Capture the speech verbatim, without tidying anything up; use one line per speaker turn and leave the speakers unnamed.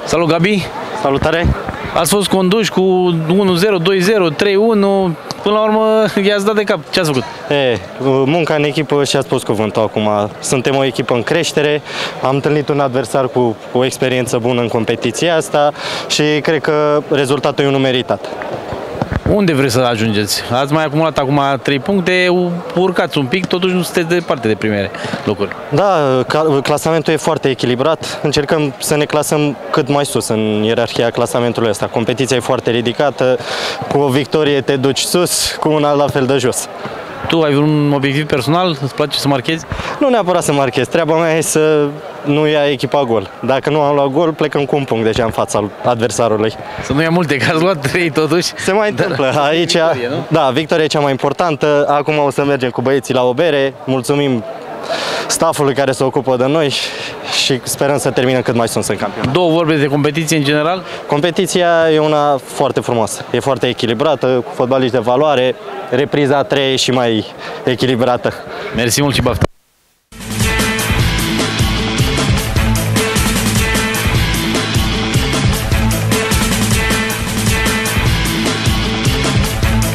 Salut, Gabi!
Salutare!
Ați fost conduși cu unu zero, doi zero, trei unu, până la urmă i-ați dat de cap. Ce ați făcut?
E, munca în echipă și-a spus cuvântul acum. Suntem o echipă în creștere, am întâlnit un adversar cu o experiență bună în competiția asta și cred că rezultatul e unul meritat.
Unde vreți să ajungeți? Ați mai acumulat acum trei puncte, urcați un pic, totuși nu sunteți departe de primele locuri.
Da, clasamentul e foarte echilibrat. Încercăm să ne clasăm cât mai sus în ierarhia clasamentului ăsta. Competiția e foarte ridicată, cu o victorie te duci sus, cu una la fel de jos.
Tu ai un obiectiv personal? Îți place să marchezi?
Nu neapărat să marchez, treaba mea e să nu ia echipa gol. Dacă nu am luat gol, plecăm cu un punct deja în fața adversarului.
Să nu ia multe, că ați luat trei totuși.
Se mai întâmplă. Aici, victorie, da, victoria e cea mai importantă. Acum o să mergem cu băieții la o bere. Mulțumim staffului care se ocupă de noi și sperăm să terminăm cât mai sus în campionat.
Două vorbe de competiție în general?
Competiția e una foarte frumoasă, e foarte echilibrată, cu fotbaliști de valoare, repriza a treia e și mai echilibrată.
Mersi mult și baftă!